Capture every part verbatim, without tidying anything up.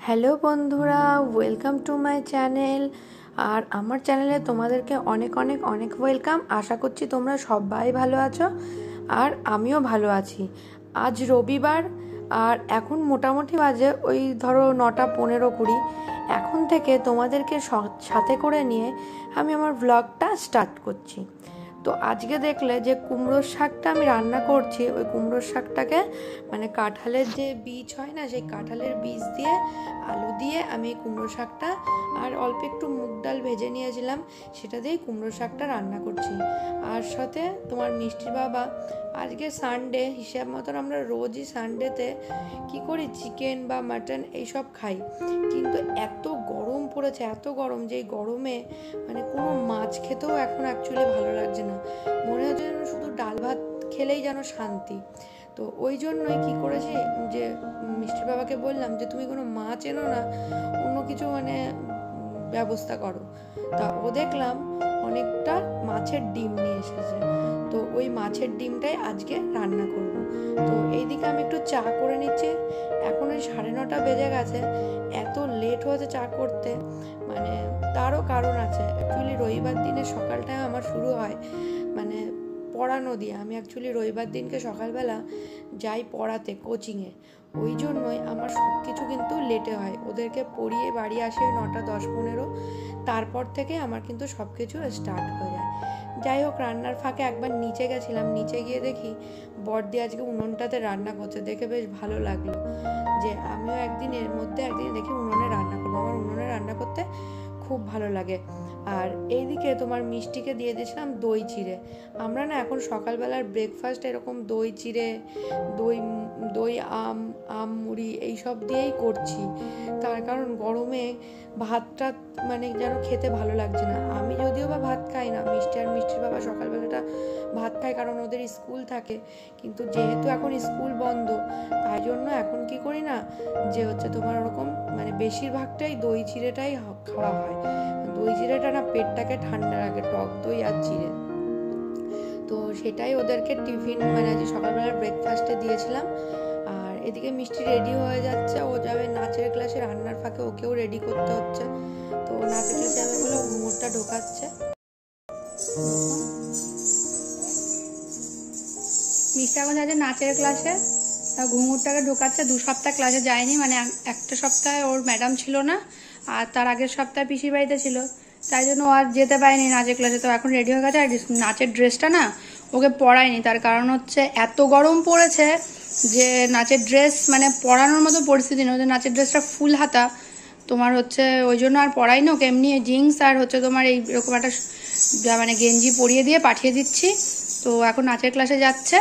Hello বন্ধুরা, welcome to my channel. আর আমার চ্যানেলে তোমাদেরকে অনেক অনেক অনেক ওয়েলকাম। আশা করছি তোমরা সবাই ভালো আছো আর আমিও ভালো আছি। আজ রবিবার আর এখন মোটামুটি বাজে ওই ধরো নটা পনেরো কুড়ি। এখন থেকে তোমাদেরকে সাথে করে নিয়ে আমি আমার ব্লগটা স্টার্ট করছি। তো আজকে দেখলে যে কুমড়োর শাকটা আমি রান্না করছি, ওই কুমড়োর শাকটাকে মানে কাঁঠালের যে বীজ হয় না, সেই কাঁঠালের বীজ দিয়ে আলু দিয়ে আমি কুমড়ো শাকটা আর অল্প একটু মুগ ডাল ভেজে নিয়েছিলাম, সেটা দিয়েই কুমড়ো শাকটা রান্না করছি। আর সাথে তোমার মিষ্টির বাবা, আজকে সানডে হিসাব মতন আমরা রোজই সানডেতে কি করি, চিকেন বা মাটন এইসব খাই। কিন্তু এত গরম পড়েছে, এত গরম, যে গরমে মানে কোনো মাছ খেতেও এখন অ্যাকচুয়ালি ভালো লাগছে না। মনে হচ্ছে যেন শুধু ডাল ভাত খেলেই যেন শান্তি। তো ওই জন্যই কি করেছি, যে মিষ্টির বাবাকে বললাম যে তুমি কোনো মাছ এনো না, অন্য কিছু মানে ব্যবস্থা করো। তা ও দেখলাম অনেকটা মাছের ডিম নিয়ে এসেছে। তো ওই মাছের ডিমটাই আজকে রান্না করব। তো এইদিকে আমি একটু চা করে নিচ্ছি। এখন ওই সাড়ে নটা বেজে গেছে। এত লেট হয়েছে চা করতে, মানে তারও কারণ আছে। অ্যাকচুয়ালি রবিবার দিনে সকালটায় আমার শুরু হয় মানে পড়ানো দিয়ে। আমি অ্যাকচুয়ালি রবিবার দিনকে সকালবেলা যাই পড়াতে কোচিংয়ে, ওই জন্যই আমার সব কিছু কিন্তু লেটে হয়। ওদেরকে পড়িয়ে বাড়ি আসে নটা দশ পনেরো, তারপর থেকে আমার কিন্তু সব কিছু স্টার্ট হয়ে যায়। যাই হোক, রান্নার ফাঁকে একবার নিচে গেছিলাম, নিচে গিয়ে দেখি বড়দি আজকে উনুনটাতে রান্না করছে। দেখে বেশ ভালো লাগলো যে আমিও একদিন এর মধ্যে একদিন দেখি উনুনে রান্না করবো। আমার উনুনে রান্না করতে খুব ভালো লাগে। আর এইদিকে তোমার মিষ্টিকে দিয়ে দিয়েছিলাম দই চিড়ে। আমরা না এখন সকালবেলার ব্রেকফাস্ট এরকম দই চিড়ে, দই দই আম আম মুড়ি এইসব দিয়েই করছি। তার কারণ গরমে ভাতটা মানে যেন খেতে ভালো লাগছে না। আমি যদিও বা ভাত খাই না, মিষ্টি আর মিষ্টির বাবা সকালবেলাটা ভাত খায়, কারণ ওদের স্কুল থাকে। কিন্তু যেহেতু এখন স্কুল বন্ধ, তাই জন্য এখন কি করি না, যে হচ্ছে তোমার ওরকম মানে বেশিরভাগটাই দই চিড়েটাই খাওয়া হয়। দই চিড়েটা না পেটটাকে ঠান্ডা রাখে, টক দই আর চিড়ে। তো সেটাই ওদেরকে টিফিন মানে আজ সকালবেলার ব্রেকফাস্টে দিয়েছিলাম। আর এদিকে মিষ্টি রেডি হয়ে যাচ্ছে, ও যাবে নাচের ক্লাসে। রান্নার ফাঁকে ওকেও রেডি করতে হচ্ছে। তো নাচের ক্লাসে যাবে বলে ঘুমোরটা ঢোকাচ্ছে। মিষ্টি এখন যাচ্ছে নাচের ক্লাসে, ঘুঙুরটাকে ঢোকাচ্ছে। দু সপ্তাহ ক্লাসে যায়নি, মানে একটা সপ্তাহে ওর ম্যাডাম ছিল না, আর তার আগের সপ্তাহে পিসির বাড়িতে ছিল, তাই জন্য ও আর যেতে পারেনি নাচের ক্লাসে। তো এখন রেডি হয়ে গেছে। আর নাচের ড্রেসটা না ওকে পরায়নি, তার কারণ হচ্ছে এত গরম পড়েছে যে নাচের ড্রেস মানে পরানোর মতো পরিস্থিতি নেই। ওদের নাচের ড্রেসটা ফুল হাতা তোমার হচ্ছে, ওই জন্য আর পরাইনি ওকে। এমনি জিন্স আর হচ্ছে তোমার এই এরকম একটা মানে গেঞ্জি পরিয়ে দিয়ে পাঠিয়ে দিচ্ছি। তো এখন নাচের ক্লাসে যাচ্ছে।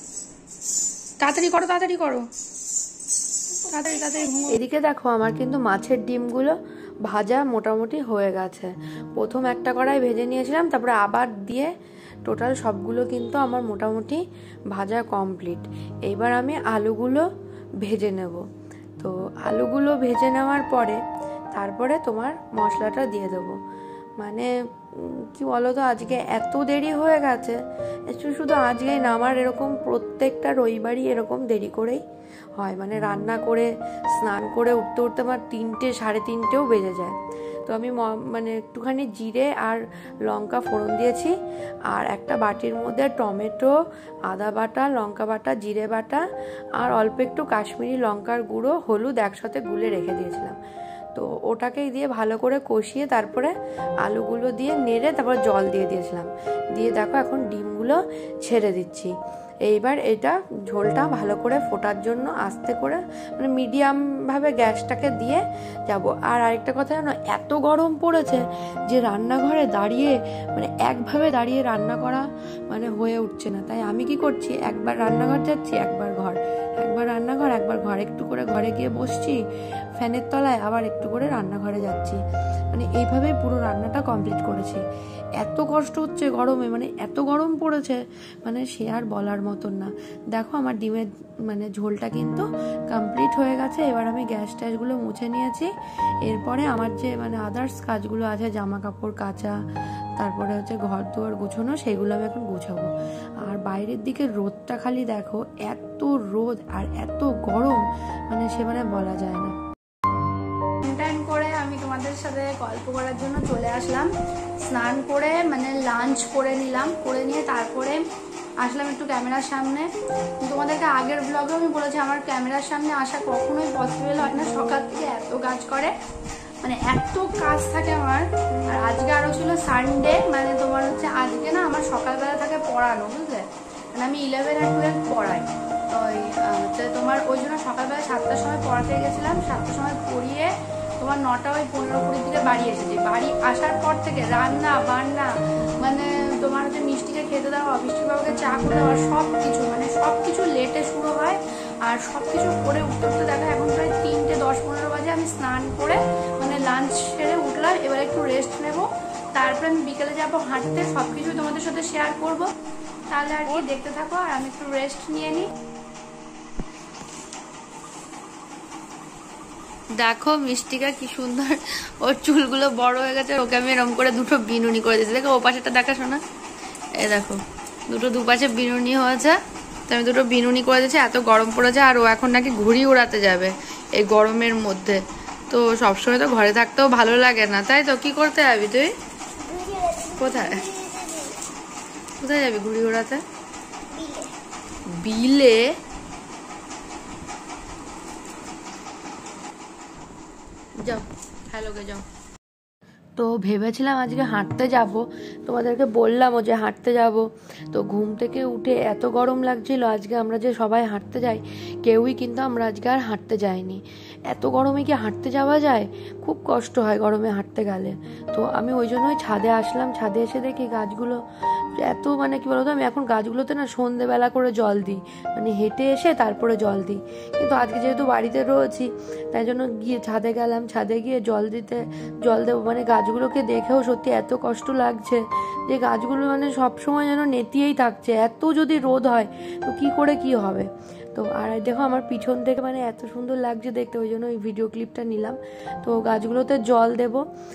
তাড়াতাড়ি করো তাড়াতাড়ি করো তাড়াতাড়ি তাড়াতাড়ি। এদিকে দেখো আমার কিন্তু মাছের ডিমগুলো ভাজা মোটামুটি হয়ে গেছে। প্রথম একটা কড়াই ভেজে নিয়েছিলাম, তারপরে আবার দিয়ে টোটাল সবগুলো কিন্তু আমার মোটামুটি ভাজা কমপ্লিট। এইবার আমি আলুগুলো ভেজে নেব। তো আলুগুলো ভেজে নেওয়ার পরে তারপরে তোমার মশলাটা দিয়ে দেবো। মানে কি বলো তো, আজকে এত দেরি হয়ে গেছে। শুধু আজকেই না, আমার এরকম প্রত্যেকটা রবিবারই এরকম দেরি করেই হয়। মানে রান্না করে স্নান করে উঠতে উঠতে আমার তিনটে সাড়ে তিনটেও বেজে যায়। তো আমি মানে একটুখানি জিরে আর লঙ্কা ফোড়ন দিয়েছি, আর একটা বাটির মধ্যে টমেটো, আদা বাটা, লঙ্কা বাটা, জিরে বাটা আর অল্প একটু কাশ্মীরি লঙ্কার গুঁড়ো, হলুদ একসাথে গুলে রেখে দিয়েছিলাম। তো ওটাকেই দিয়ে ভালো করে কষিয়ে তারপরে আলুগুলো দিয়ে নেড়ে তারপর জল দিয়ে দিয়েছিলাম। দিয়ে দেখো এখন ডিমগুলো ছেড়ে দিচ্ছি। এইবার এটা ঝোলটা ভালো করে ফোটার জন্য আস্তে করে মানে মিডিয়ামভাবে গ্যাসটাকে দিয়ে যাব। আর আরেকটা কথা জানো, এত গরম পড়েছে যে রান্নাঘরে দাঁড়িয়ে মানে একভাবে দাঁড়িয়ে রান্না করা মানে হয়ে উঠছে না। তাই আমি কি করছি, একবার রান্নাঘর যাচ্ছি, একবার ঘর, একবার রান্নাঘর, একবার ঘর, একটু করে ঘরে গিয়ে বসছি ফ্যানের তলায়, আবার একটু করে রান্নাঘরে যাচ্ছি। মানে এইভাবেই পুরো রান্নাটা কমপ্লিট করেছি। এত কষ্ট হচ্ছে গরমে, মানে এত গরম পড়েছে মানে সে আর বলার মতন না। দেখো আমার ডিমের মানে ঝোলটা কিন্তু কমপ্লিট হয়ে গেছে। এবার আমি গ্যাস ট্যাসগুলো মুছে নিয়েছি। এরপরে আমার যে মানে আদার্স কাজগুলো আছে, জামা কাপড় কাচা, তারপরে হচ্ছে ঘর দুয়ার গুছানো, সেগুলো আমি এখন গুছাবো। আর বাইরের দিকে রোদটা খালি দেখো, এত রোদ আর এত গরম মানে সে মানে বলা যায় না। তোমাদের সাথে গল্প করার জন্য চলে আসলাম। স্নান করে মানে লাঞ্চ করে নিলাম, করে নিয়ে তারপরে আসলাম একটু ক্যামেরার সামনে। তোমাদেরকে আগের ব্লগেও আমি বলেছি আমার ক্যামেরার সামনে আসা কখনোই পসিবল হয় না, সকাল থেকে এত কাজ করে, মানে এত কাজ থাকে আমার। আর আজকে আরও ছিল সানডে, মানে তোমার হচ্ছে আজকে না আমার সকালবেলা থাকে পড়ানো, বুঝলে, মানে আমি ইলেভেন আর টুয়েলভ পড়াই। ওই হচ্ছে তোমার ওই জন্য সকালবেলা সাতটার সময় পড়াতে গেছিলাম, সাতটার সময় পড়িয়ে তোমার নটা ওই পনেরো কুড়ির দিকে বাড়ি এসেছি। বাড়ি আসার পর থেকে রান্না বান্না, মানে তোমার হচ্ছে মিষ্টিকে খেতে দেওয়া, মিষ্টি বাবাকে চা করে দেওয়া, সব কিছু মানে সব কিছু লেটে শুরু হয়। আর সব কিছু করে উঠতে উঠতে দেখা এখন প্রায় তিনটে দশ পনেরো বাজে। আমি স্নান করে মানে লাঞ্চ সেরে উঠলাম, এবার একটু রেস্ট নেব, তারপরে আমি বিকেলে যাবো হাঁটতে, সব কিছু তোমাদের সাথে শেয়ার করবো। তাহলে আর কি দেখতে থাকো, আর আমি একটু রেস্ট নিয়ে নিই। দেখো মিষ্টিকা কি সুন্দর, ওর চুলগুলো বড় হয়ে গেছে, ওকে আমি এরকম করে দুটো বিনুনি করে দিয়েছি। দেখো ও পাশেটা দেখা শোনা, এই দেখো দুটো দুপাশে বিনুনি হয়েছে, তো আমি দুটো বিনুনি করে দিয়েছি। এত গরম পড়েছে, আর ও এখন নাকি ঘুড়ি উড়াতে যাবে এই গরমের মধ্যে। তো সবসময় তো ঘরে থাকতেও ভালো লাগে না, তাই তো? কি করতে যাবি তুই? কোথায় কোথায় যাবি ঘুড়ি উড়াতে? বিলে? যাও, হ্যালো গে যাও। তো ভেবেছিলাম আজকে হাঁটতে যাব, তোমাদেরকে বললাম ও যে হাঁটতে যাব। তো ঘুম থেকে উঠে এত গরম লাগছিল, আজকে আমরা যে সবাই হাঁটতে যাই কেউই কিন্তু আমরা আজকে আর হাঁটতে যাইনি। এত গরমে কি হাঁটতে যাওয়া যায়? খুব কষ্ট হয় গরমে হাঁটতে গেলে। তো আমি ওই জন্যই ছাদে আসলাম, ছাদে এসে দেখি গাছগুলো এত মানে কি বলতো, আমি এখন গাছগুলোতে না সন্ধেবেলা করে জল দিই, মানে হেঁটে এসে তারপরে জল দিই। কিন্তু আজকে যেহেতু বাড়িতে রয়েছি তাই জন্য গিয়ে ছাদে গেলাম, ছাদে গিয়ে জল দিতে জল দেবো। মানে গাছগুলোকে দেখেও সত্যি এত কষ্ট লাগছে যে গাছগুলো মানে সবসময় যেন নেতিয়েই থাকছে। এত যদি রোদ হয় তো কি করে কি হবে। তো আর দেখো আমার পিছন থেকে মানে এত সুন্দর লাগছে দেখতে, ওই জন্য ওই ভিডিও ক্লিপটা নিলাম। তো গাছগুলোতে জল দেব,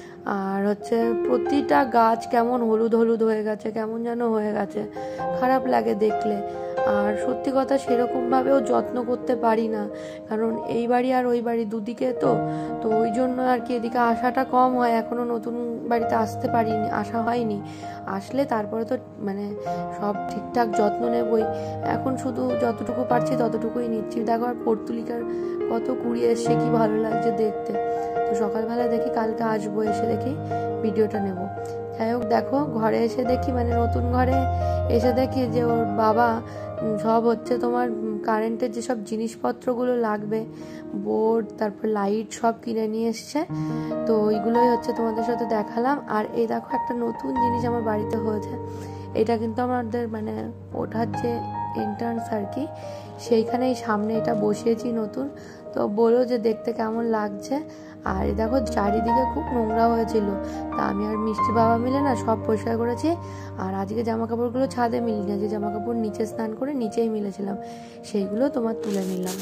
আর হচ্ছে প্রতিটা গাছ কেমন হলুদ হলুদ হয়ে গেছে, কেমন যেন হয়ে গেছে, খারাপ লাগে দেখলে। আর সত্যি কথা সেরকমভাবেও যত্ন করতে পারি না, কারণ এই বাড়ি আর ওই বাড়ি দুদিকে তো তো ওই জন্য আর কি এদিকে আসাটা কম হয়। এখনও নতুন বাড়িতে আসতে পারিনি, আসা হয়নি। আসলে তারপরে তো মানে সব ঠিকঠাক যত্ন নেবই। এখন শুধু যতটুকু পারছি ততটুকুই নিচ্ছি। দেখো আর পর্তুলিকার কত কুড়ি এসছে, কি ভালো লাগছে দেখতে। তো সকালবেলা দেখি কালকে আসবো, এসে দেখি ভিডিওটা নেব। যাই হোক দেখো ঘরে এসে দেখি মানে নতুন ঘরে এসে দেখি যে ওর বাবা সব হচ্ছে তোমার কারেন্টের যেসব জিনিসপত্রগুলো লাগবে, বোর্ড তারপর লাইট সব কিনে নিয়ে এসছে। তো ওইগুলোই হচ্ছে তোমাদের সাথে দেখালাম। আর এই দেখো একটা নতুন জিনিস আমার বাড়িতে হয়েছে, এটা কিন্তু আমাদের মানে ওঠার যে এন্ট্রান্স আর কি, সেইখানেই সামনে এটা বসিয়েছি নতুন। তো বলো যে দেখতে কেমন লাগছে। আর দেখো চারিদিকে খুব নোংরা হয়েছিল, তা আমি আর মিষ্টি বাবা মিলে না সব পরিষ্কার করেছি। আর আজকে জামা কাপড়গুলো ছাদে মিলি না, যে জামা কাপড় নিচে স্নান করে নিচেই মিলেছিলাম সেইগুলো তোমার তুলে নিলাম।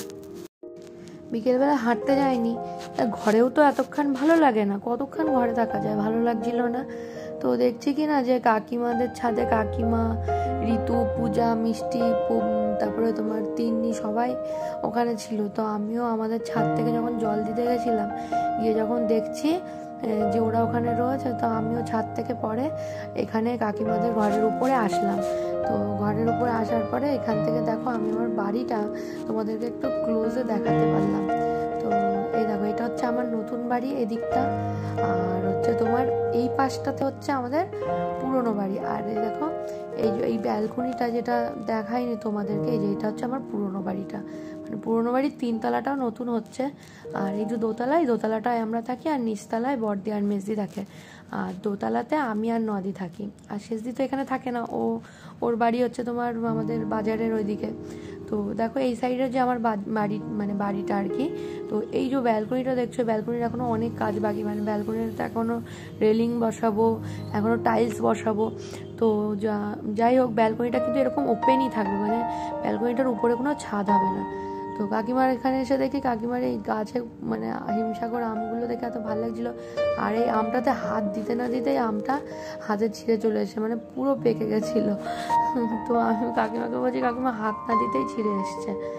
বিকেলবেলা হাঁটতে যাইনি, ঘরেও তো এতক্ষণ ভালো লাগে না, কতক্ষণ ঘরে থাকা যায়, ভালো লাগছিল না। তো দেখছি কি না যে কাকিমাদের ছাদে কাকিমা, ঋতু, পূজা, মিষ্টি, তারপরে তোমার তিন্নি সবাই ওখানে ছিল। তো আমিও আমাদের ছাদ থেকে যখন জল দিতে গেছিলাম, গিয়ে যখন দেখছি যে ওরা ওখানে রয়েছে, তো আমিও ছাদ থেকে পরে এখানে কাকিমাদের ঘরের উপরে আসলাম। তো ঘরের উপরে আসার পরে এখান থেকে দেখো আমি আমার বাড়িটা তোমাদেরকে একটু ক্লোজে দেখাতে পারলাম। তো এই দেখো এটা হচ্ছে আমার নতুন বাড়ি এদিকটা, আর হচ্ছে তোমার এই পাশটাতে হচ্ছে আমাদের পুরনো বাড়ি। আর এই দেখো এই যে এই ব্যালকনিটা যেটা দেখাইনি তোমাদেরকে, এই যে এটা হচ্ছে আমার পুরনো বাড়িটা, মানে পুরনো বাড়ির তিনতলাটাও নতুন হচ্ছে। আর এই যে দোতলায় দোতলাটায় আমরা থাকি, আর নিচতলায় বড়দি আর মেজদি থাকে, আর দোতলাতে আমি আর নদি থাকি। আর শেষদি তো এখানে থাকে না, ও ওর বাড়ি হচ্ছে তোমার আমাদের বাজারের ওইদিকে। তো দেখো এই সাইডে যে আমার বাড়ি মানে বাড়িটা আর কি। তো এই যে ব্যালকনিটা দেখছো, ব্যালকনির এখনও অনেক কাজ বাকি, মানে ব্যালকনিতে এখনও রেলিং বসাবো, এখনও টাইলস বসাবো। তো যা যাই হোক ব্যালকনিটা কিন্তু এরকম ওপেনই থাকবে, মানে ব্যালকনিটার উপরে কোনো ছাদ হবে না। তো কাকিমার এখানে এসে দেখি কাকিমার এই গাছে মানে হিমসাগর আমগুলো দেখে এত ভালো লাগছিলো। আর এই আমটাতে হাত দিতে না দিতেই আমটা হাতে ছিঁড়ে চলে এসে মানে পুরো পেকে গেছিলো। তো আমি কাকিমাকে বলছি কাকিমা হাত না দিতেই ছিঁড়ে এসছে। তো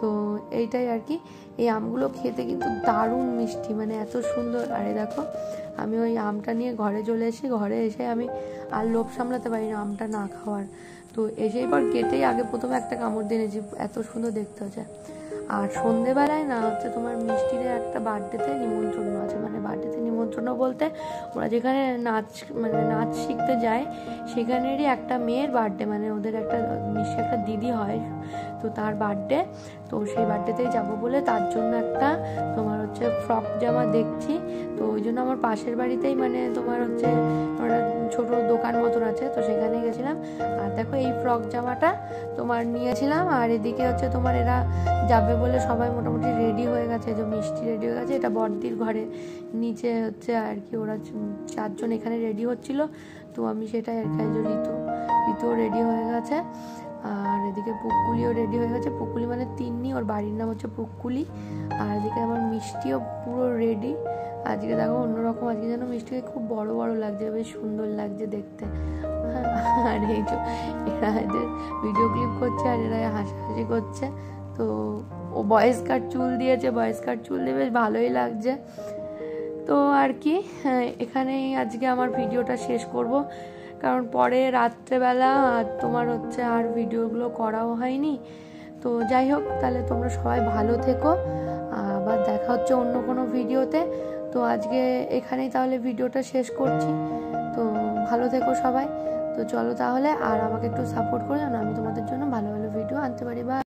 তো এইটাই আর কি। এই আমগুলো খেতে কিন্তু দারুণ মিষ্টি, মানে এত সুন্দর। আরে দেখো আমি ওই আমটা নিয়ে ঘরে চলে এসেছি, ঘরে এসে আমি আর লোভ সামলাতে পারি না আমটা না খাওয়ার। তো এসেই পর কেটেই আগে প্রথমে একটা কামড় দিয়ে নিয়েছি, এত সুন্দর দেখতে হচ্ছে। আর সন্ধেবেলায় না হচ্ছে তোমার মিষ্টির একটা বার্থডেতে নিমন্ত্রণ আছে, মানে বার্থডেতে নিমন্ত্রণ বলতে ওরা যেখানে নাচ মানে নাচ শিখতে যায় সেখানেরই একটা মেয়ের বার্থডে, মানে ওদের একটা মিষ্টি একটা দিদি হয়, তো তার বার্থডে। তো সেই বার্থডেতেই যাবো বলে তার জন্য একটা তোমার হচ্ছে ফ্রক জামা দেখছি। তো ওই জন্য আমার পাশের বাড়িতেই মানে তোমার হচ্ছে ওরা ছোট দোকান মতন আছে, তো সেখানে গেছিলাম। আর দেখো এই ফ্রক জামাটা তোমার নিয়েছিলাম। আর এদিকে হচ্ছে তোমার এরা যাবে বলে সবাই মোটামুটি রেডি হয়ে গেছে, যে মিষ্টি রেডি হয়ে গেছে। এটা বড়দির ঘরে নিচে হচ্ছে আর কি, ওরা চারজন এখানে রেডি হচ্ছিল, তো আমি সেটাই আর কি। ঋতু ঋতুও রেডি হয়ে গেছে, আর এদিকে পুকুলিও রেডি হয়ে গেছে। পুকুলি মানে তিন্নি, ওর বাড়ির নাম হচ্ছে পুকুলি। আর এদিকে আমার মিষ্টিও পুরো রেডি। আজকে দেখো অন্যরকম, আজকে যেন মিষ্টিকে খুব বড় বড় লাগছে, বেশ সুন্দর লাগছে দেখতে। আর এই যে এরা এদের ভিডিও ক্লিপ করছে আর এরা হাসাহাসি করছে। তো ও বয়েস কাট চুল দিয়েছে, বয়েস কাট চুল দিয়ে বেশ ভালোই লাগছে। তো আর কি এখানেই আজকে আমার ভিডিওটা শেষ করব, কারণ পরে রাত্রেবেলা আর তোমার হচ্ছে আর ভিডিওগুলো করাও হয়নি। তো যাই হোক, তাহলে তোমরা সবাই ভালো থেকো, আবার দেখা হচ্ছে অন্য কোনো ভিডিওতে। তো আজকে এখানেই তাহলে ভিডিওটা শেষ করছি। তো ভালো থেকো সবাই। তো চলো তাহলে, আর আমাকে একটু সাপোর্ট করে জানো, আমি তোমাদের জন্য ভালো ভালো ভিডিও আনতে পারি। বা